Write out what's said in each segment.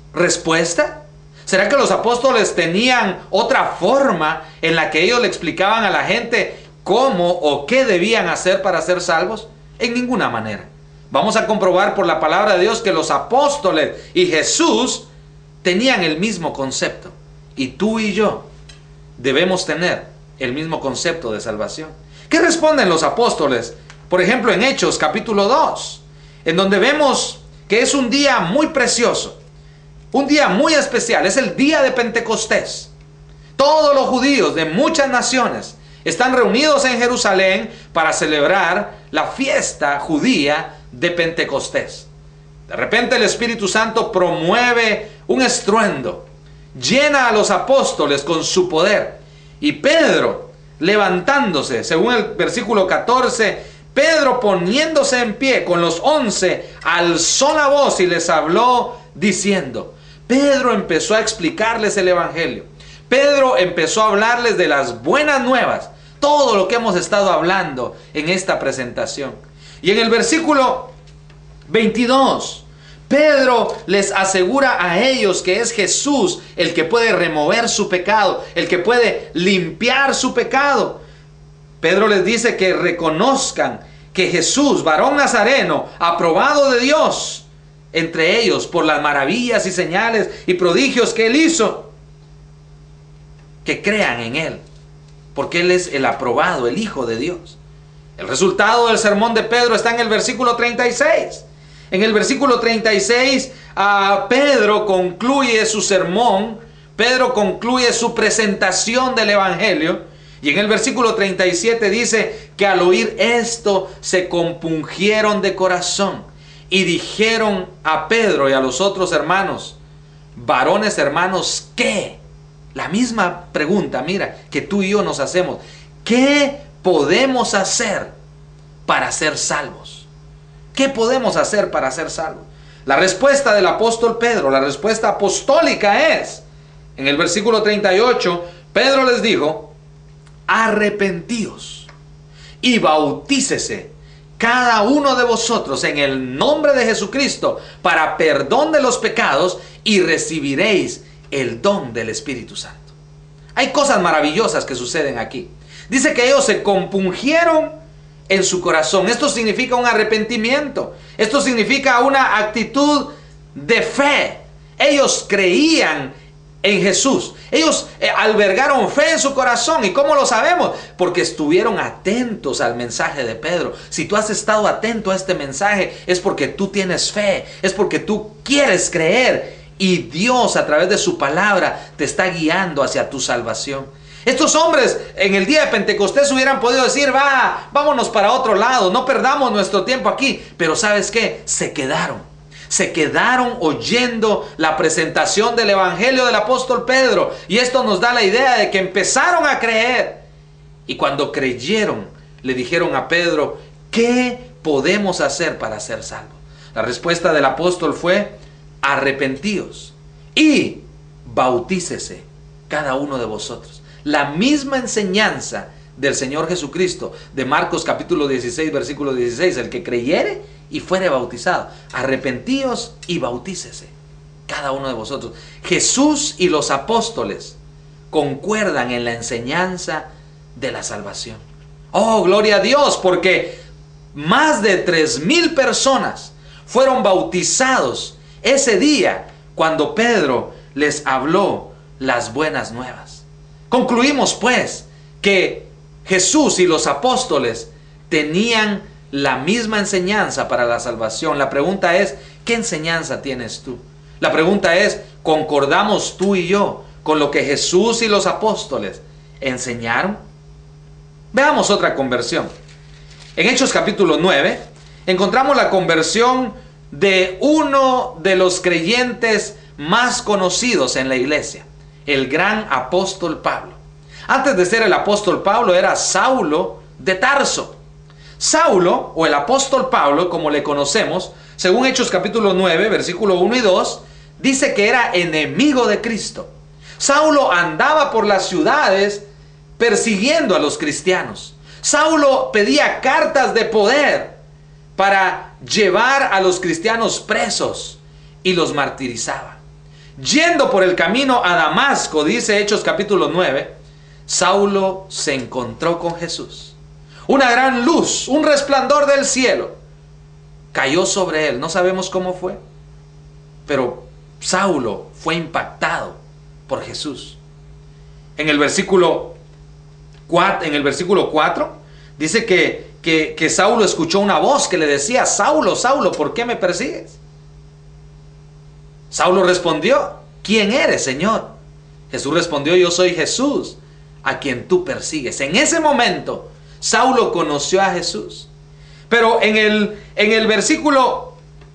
respuesta? ¿Será que los apóstoles tenían otra forma en la que ellos le explicaban a la gente cómo o qué debían hacer para ser salvos? En ninguna manera. Vamos a comprobar por la palabra de Dios que los apóstoles y Jesús tenían el mismo concepto. Y tú y yo debemos tener el mismo concepto de salvación. ¿Qué responden los apóstoles? Por ejemplo, en Hechos capítulo 2, en donde vemos que es un día muy precioso. Un día muy especial, es el día de Pentecostés. Todos los judíos de muchas naciones están reunidos en Jerusalén para celebrar la fiesta judía de Pentecostés. De repente el Espíritu Santo promueve un estruendo, llena a los apóstoles con su poder. Y Pedro, levantándose, según el versículo 14, Pedro poniéndose en pie con los 11, alzó la voz y les habló diciendo. Pedro empezó a explicarles el Evangelio. Pedro empezó a hablarles de las buenas nuevas. Todo lo que hemos estado hablando en esta presentación. Y en el versículo 22, Pedro les asegura a ellos que es Jesús el que puede remover su pecado, el que puede limpiar su pecado. Pedro les dice que reconozcan que Jesús, varón nazareno, aprobado de Dios, entre ellos por las maravillas y señales y prodigios que Él hizo, que crean en Él, porque Él es el aprobado, el Hijo de Dios. El resultado del sermón de Pedro está en el versículo 36. En el versículo 36, Pedro concluye su sermón, Pedro concluye su presentación del Evangelio, y en el versículo 37 dice que al oír esto se compungieron de corazón. Y dijeron a Pedro y a los otros hermanos, varones hermanos, ¿qué? La misma pregunta, mira, que tú y yo nos hacemos. ¿Qué podemos hacer para ser salvos? ¿Qué podemos hacer para ser salvos? La respuesta del apóstol Pedro, la respuesta apostólica es, en el versículo 38, Pedro les dijo, arrepentíos y bautícese cada uno de vosotros en el nombre de Jesucristo para perdón de los pecados y recibiréis el don del Espíritu Santo. Hay cosas maravillosas que suceden aquí. Dice que ellos se compungieron en su corazón. Esto significa un arrepentimiento. Esto significa una actitud de fe. Ellos creían en Jesús. Ellos albergaron fe en su corazón. ¿Y cómo lo sabemos? Porque estuvieron atentos al mensaje de Pedro. Si tú has estado atento a este mensaje, es porque tú tienes fe, es porque tú quieres creer, y Dios a través de su palabra te está guiando hacia tu salvación. Estos hombres en el día de Pentecostés hubieran podido decir, vámonos para otro lado, no perdamos nuestro tiempo aquí. Pero ¿sabes qué? Se quedaron oyendo la presentación del Evangelio del apóstol Pedro. Y esto nos da la idea de que empezaron a creer. Y cuando creyeron, le dijeron a Pedro, ¿qué podemos hacer para ser salvos? La respuesta del apóstol fue, arrepentíos y bautícese cada uno de vosotros. La misma enseñanza del Señor Jesucristo de Marcos capítulo 16, versículo 16, el que creyere y fuere bautizado, arrepentíos y bautícese cada uno de vosotros. Jesús y los apóstoles concuerdan en la enseñanza de la salvación. Oh, gloria a Dios, porque más de 3,000 personas fueron bautizados ese día cuando Pedro les habló las buenas nuevas. Concluimos pues que Jesús y los apóstoles tenían la misma enseñanza para la salvación. La pregunta es, ¿qué enseñanza tienes tú? La pregunta es, ¿concordamos tú y yo con lo que Jesús y los apóstoles enseñaron? Veamos otra conversión. En Hechos capítulo 9 encontramos la conversión de uno de los creyentes más conocidos en la iglesia, el gran apóstol Pablo. Antes de ser el apóstol Pablo era Saulo de Tarso. Saulo, o el apóstol Pablo, como le conocemos, según Hechos capítulo 9, versículo 1 y 2, dice que era enemigo de Cristo. Saulo andaba por las ciudades persiguiendo a los cristianos. Saulo pedía cartas de poder para llevar a los cristianos presos y los martirizaba. Yendo por el camino a Damasco, dice Hechos capítulo 9, Saulo se encontró con Jesús. Una gran luz, un resplandor del cielo, cayó sobre él. No sabemos cómo fue, pero Saulo fue impactado por Jesús. En el versículo 4 dice que Saulo escuchó una voz que le decía: Saulo, Saulo, ¿por qué me persigues? Saulo respondió: ¿quién eres, Señor? Jesús respondió: yo soy Jesús, a quien tú persigues. En ese momento Saulo conoció a Jesús. Pero en el versículo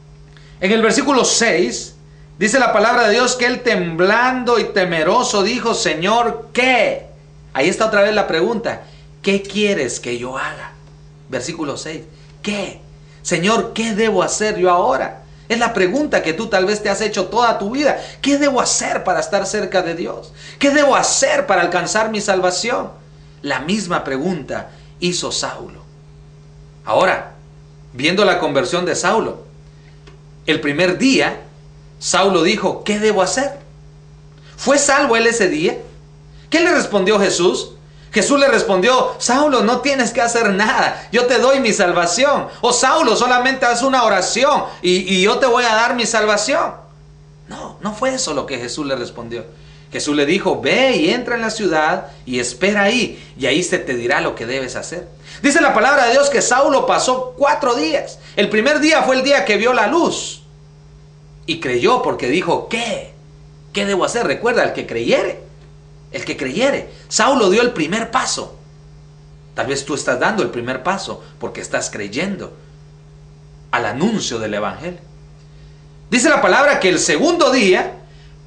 6 dice la palabra de Dios que él, temblando y temeroso, dijo: Señor, ¿qué? Ahí está otra vez la pregunta: ¿qué quieres que yo haga? Versículo 6. ¿Qué? Señor, ¿qué debo hacer yo ahora? Es la pregunta que tú tal vez te has hecho toda tu vida. ¿Qué debo hacer para estar cerca de Dios? ¿Qué debo hacer para alcanzar mi salvación? La misma pregunta hizo Saulo. Ahora, viendo la conversión de Saulo, el primer día, Saulo dijo: ¿qué debo hacer? ¿Fue salvo él ese día? ¿Qué le respondió Jesús? Jesús le respondió: Saulo, no tienes que hacer nada, yo te doy mi salvación. O Saulo, solamente haz una oración y yo te voy a dar mi salvación. No, no fue eso lo que Jesús le respondió. Jesús le dijo: ve y entra en la ciudad y espera ahí, y ahí se te dirá lo que debes hacer. Dice la palabra de Dios que Saulo pasó 4 días. El primer día fue el día que vio la luz y creyó, porque dijo: ¿qué? ¿Qué debo hacer? Recuerda, el que creyere. El que creyere. Saulo dio el primer paso. Tal vez tú estás dando el primer paso porque estás creyendo al anuncio del evangelio. Dice la palabra que el segundo día,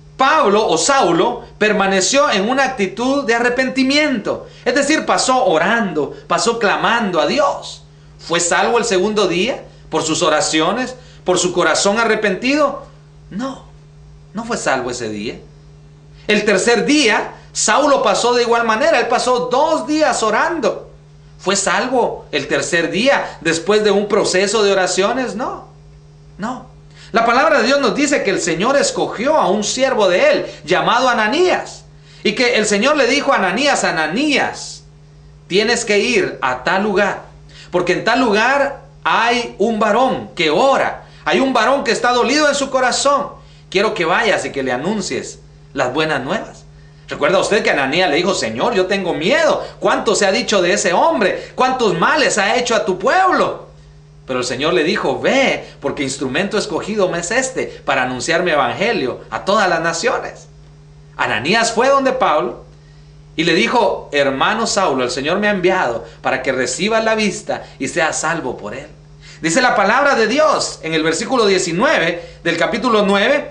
Saulo permaneció en una actitud de arrepentimiento. Es decir, pasó orando, pasó clamando a Dios. ¿Fue salvo el segundo día por sus oraciones, por su corazón arrepentido? No, no fue salvo ese día. El tercer día, Saulo pasó de igual manera. Él pasó 2 días orando. ¿Fue salvo el tercer día después de un proceso de oraciones? No, no. La palabra de Dios nos dice que el Señor escogió a un siervo de él llamado Ananías, y que el Señor le dijo a Ananías: Ananías, tienes que ir a tal lugar, porque en tal lugar hay un varón que ora, hay un varón que está dolido en su corazón. Quiero que vayas y que le anuncies las buenas nuevas. ¿Recuerda usted que Ananías le dijo: Señor, yo tengo miedo? ¿Cuánto se ha dicho de ese hombre? ¿Cuántos males ha hecho a tu pueblo? Pero el Señor le dijo: ve, porque instrumento escogido me es este, para anunciar mi evangelio a todas las naciones. Ananías fue donde Pablo y le dijo: hermano Saulo, el Señor me ha enviado para que recibas la vista y seas salvo por él. Dice la palabra de Dios en el versículo 19 del capítulo 9,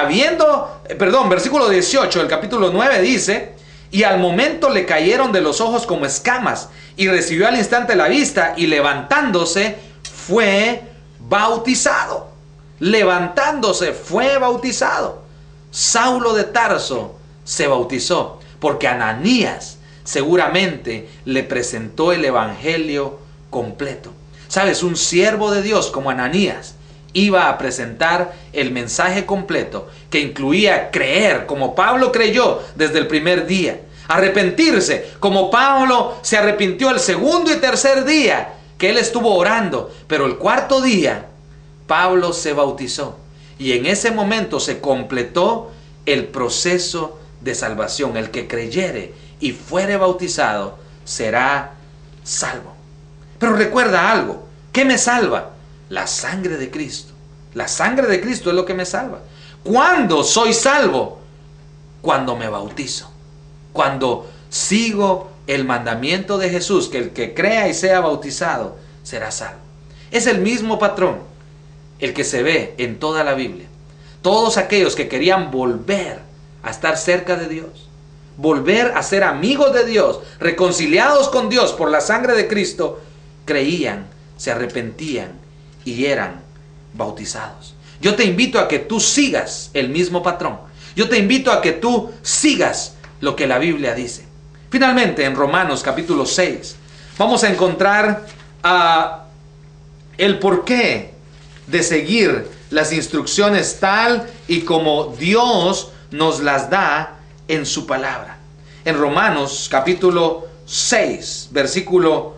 versículo 18 del capítulo 9 dice: y al momento le cayeron de los ojos como escamas, y recibió al instante la vista, y levantándose fue bautizado. Levantándose fue bautizado. Saulo de Tarso se bautizó porque Ananías seguramente le presentó el evangelio completo. ¿Sabes? Un siervo de Dios como Ananías iba a presentar el mensaje completo, que incluía creer como Pablo creyó desde el primer día, arrepentirse como Pablo se arrepintió el segundo y tercer día que él estuvo orando, pero el 4.º día Pablo se bautizó, y en ese momento se completó el proceso de salvación. El que creyere y fuere bautizado será salvo. Pero recuerda algo: ¿qué me salva? La sangre de Cristo. La sangre de Cristo es lo que me salva. ¿Cuándo soy salvo? Cuando me bautizo, cuando sigo el mandamiento de Jesús, que el que crea y sea bautizado será salvo. Es el mismo patrón el que se ve en toda la Biblia. Todos aquellos que querían volver a estar cerca de Dios, volver a ser amigos de Dios, reconciliados con Dios por la sangre de Cristo, creían, se arrepentían y eran bautizados. Yo te invito a que tú sigas el mismo patrón. Yo te invito a que tú sigas lo que la Biblia dice. Finalmente, en Romanos capítulo 6, vamos a encontrar el porqué de seguir las instrucciones tal y como Dios nos las da en su palabra. En Romanos capítulo 6, versículo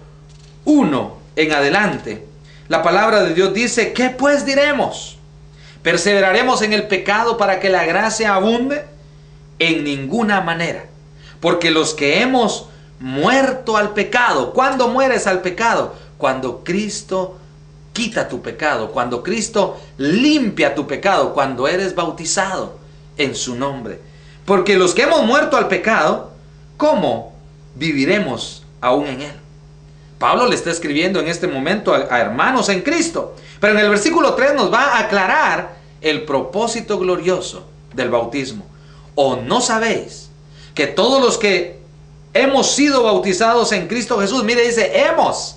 1 en adelante, la palabra de Dios dice: ¿qué pues diremos? ¿Perseveraremos en el pecado para que la gracia abunde? En ninguna manera. Porque los que hemos muerto al pecado, ¿cuándo mueres al pecado? Cuando Cristo quita tu pecado, cuando Cristo limpia tu pecado, cuando eres bautizado en su nombre. Porque los que hemos muerto al pecado, ¿cómo viviremos aún en él? Pablo le está escribiendo en este momento a hermanos en Cristo. Pero en el versículo 3 nos va a aclarar el propósito glorioso del bautismo. ¿O no sabéis que todos los que hemos sido bautizados en Cristo Jesús, mire, dice hemos,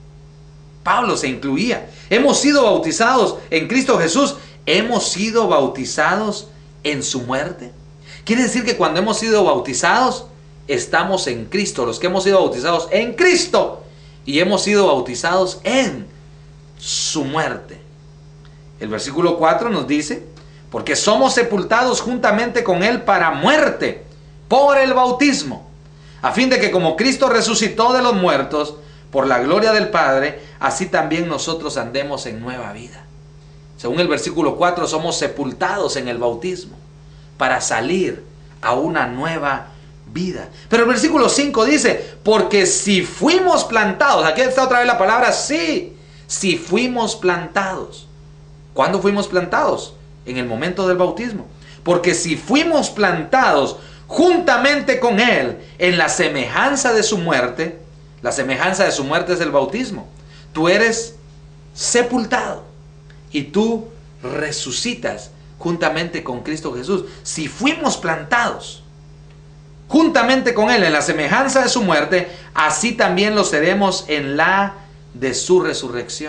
Pablo se incluía, hemos sido bautizados en Cristo Jesús, hemos sido bautizados en su muerte? Quiere decir que cuando hemos sido bautizados, estamos en Cristo, los que hemos sido bautizados en Cristo, y hemos sido bautizados en su muerte. El versículo 4 nos dice: porque somos sepultados juntamente con él para muerte por el bautismo, a fin de que como Cristo resucitó de los muertos por la gloria del Padre, así también nosotros andemos en nueva vida. Según el versículo 4, somos sepultados en el bautismo para salir a una nueva vida. Pero el versículo 5 dice: porque si fuimos plantados, aquí está otra vez la palabra sí, si fuimos plantados. ¿Cuándo fuimos plantados? En el momento del bautismo. Porque si fuimos plantados juntamente con él en la semejanza de su muerte, la semejanza de su muerte es el bautismo. Tú eres sepultado y tú resucitas juntamente con Cristo Jesús. Si fuimos plantados juntamente con él en la semejanza de su muerte, así también lo seremos en la de su resurrección.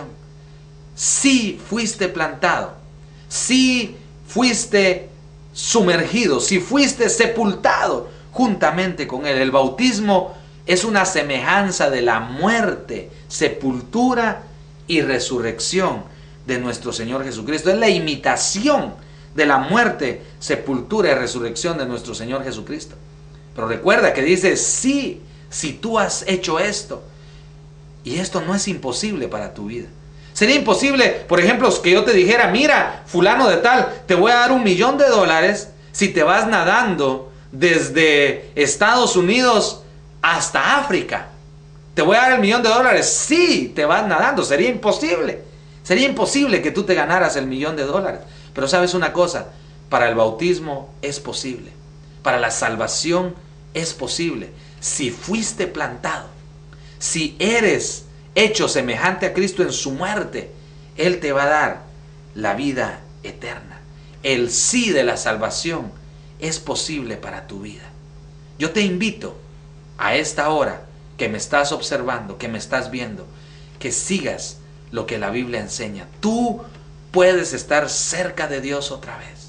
Si fuiste plantado, si fuiste sumergido, si fuiste sepultado juntamente con él. El bautismo es una semejanza de la muerte, sepultura y resurrección de nuestro Señor Jesucristo. Es la imitación de la muerte, sepultura y resurrección de nuestro Señor Jesucristo. Pero recuerda que dice sí, si tú has hecho esto. Y esto no es imposible para tu vida. Sería imposible, por ejemplo, que yo te dijera: mira, fulano de tal, te voy a dar $1.000.000 si te vas nadando desde Estados Unidos hasta África. Te voy a dar $1.000.000 si te vas nadando. Sería imposible. Sería imposible que tú te ganaras $1.000.000. Pero sabes una cosa, para el bautismo es posible. Para la salvación es posible. Si fuiste plantado, si eres hecho semejante a Cristo en su muerte, él te va a dar la vida eterna. El sí de la salvación es posible para tu vida. Yo te invito a esta hora que me estás observando, que me estás viendo, que sigas lo que la Biblia enseña. Tú puedes estar cerca de Dios otra vez.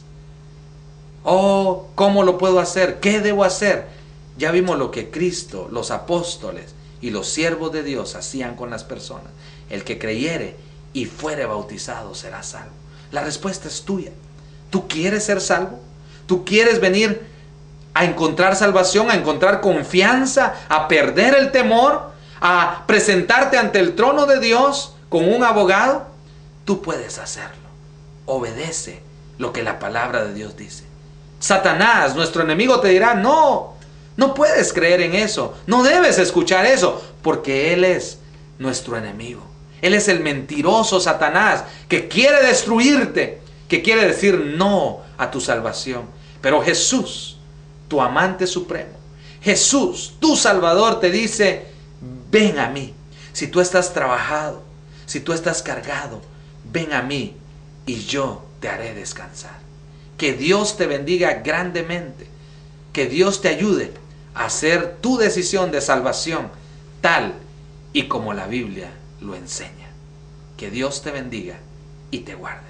Oh, ¿cómo lo puedo hacer? ¿Qué debo hacer? Ya vimos lo que Cristo, los apóstoles y los siervos de Dios hacían con las personas. El que creyere y fuere bautizado será salvo. La respuesta es tuya. ¿Tú quieres ser salvo? ¿Tú quieres venir a encontrar salvación, a encontrar confianza, a perder el temor, a presentarte ante el trono de Dios con un abogado? Tú puedes hacerlo. Obedece lo que la palabra de Dios dice. Satanás, nuestro enemigo, te dirá: no puedes creer en eso, no debes escuchar eso, porque él es nuestro enemigo. Él es el mentiroso Satanás que quiere destruirte, que quiere decir no a tu salvación. Pero Jesús, tu amante supremo, Jesús, tu Salvador, te dice: ven a mí. Si tú estás trabajado, si tú estás cargado, ven a mí y yo te haré descansar. Que Dios te bendiga grandemente. Que Dios te ayude a hacer tu decisión de salvación tal y como la Biblia lo enseña. Que Dios te bendiga y te guarde.